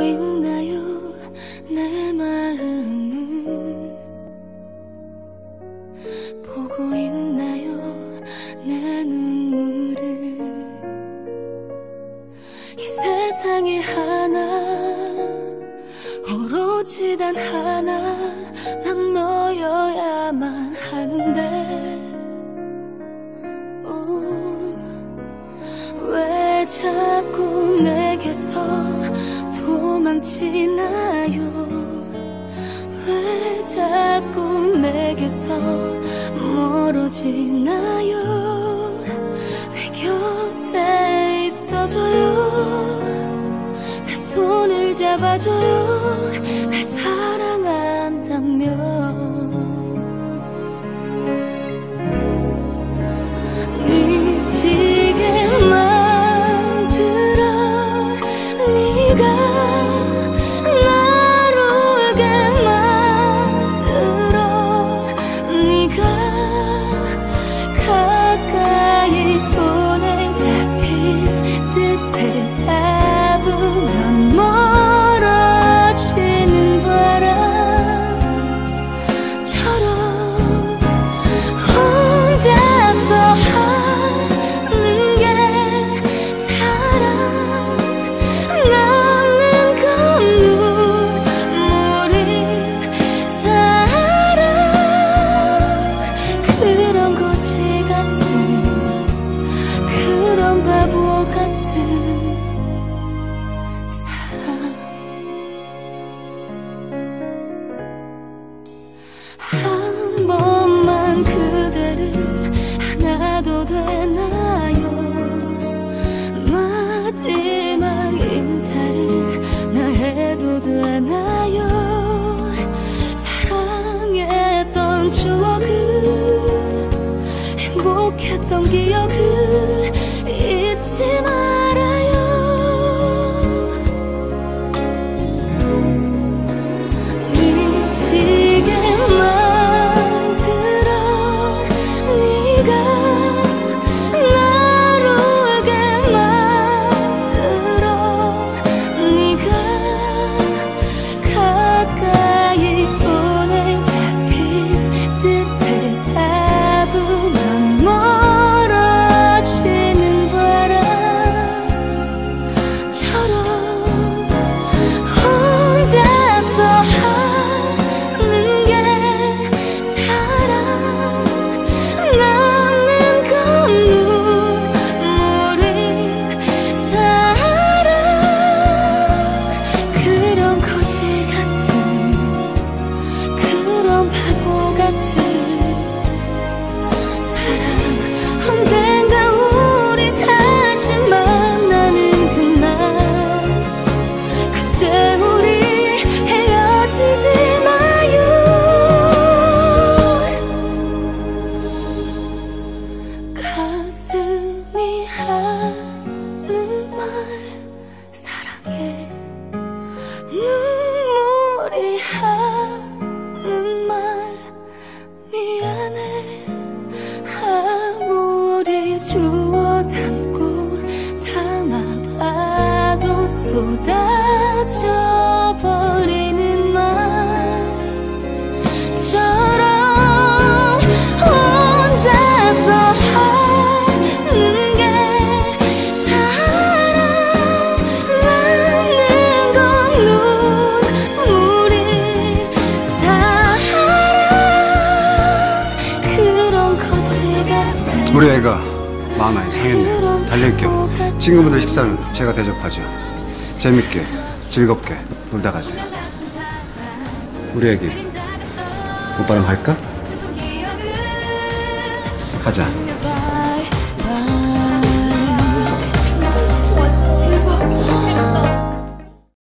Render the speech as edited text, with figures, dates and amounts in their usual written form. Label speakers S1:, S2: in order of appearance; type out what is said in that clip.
S1: 있나요 내 마음을 보고 있나요 내 눈물을 이 세상에 하나 오로지 단 하나 난 너여야만 하는데 왜 자꾸 내게서 도망치나요 왜 자꾸 내게서 멀어지나요 내 곁에 있어줘요 내 손을 잡아줘요 날 사랑한다면 미치게 만들어 네가 날 울게 만들어 네가 가까이 손에 잡힌 듯해 잡으면 멀어지는 바람처럼 혼자서 하는 게 사랑 남는 건 눈물이 사랑 그런 거지 같은 그런 바보 같은 사랑 한 번만 그대를 안아도 되나요 마지막 인사를 나 해도 되나요 사랑했던 추억을 행복했던 기억을 잊지 말아요 미치게 만들어 네가 날 울게 만들어 네가 가까이 손에 잡힌 듯해 잡으면 멀어지는 바람처럼 혼자서 하는 게 사랑 남는 건 눈물이 사랑 그런 거지 같은 그런 바보 같은 사랑 언젠가 우리 다시 만나는 그날 그때 우리 헤어지지 마요 가슴이 하는 말 사랑해 눈물이 하는 말 미안해 아무리 주워 담고 담아봐도 쏟아져 버리는 말처럼 혼자서 하는 게 사랑 남는 건 눈물이 사랑 그런 거지 같은
S2: 우리 애가 마음 많이 상했네요. 달릴게요. 친구분들 식사는 제가 대접하죠. 재밌게 즐겁게 놀다 가세요. 우리 애기 오빠랑 갈까? 가자.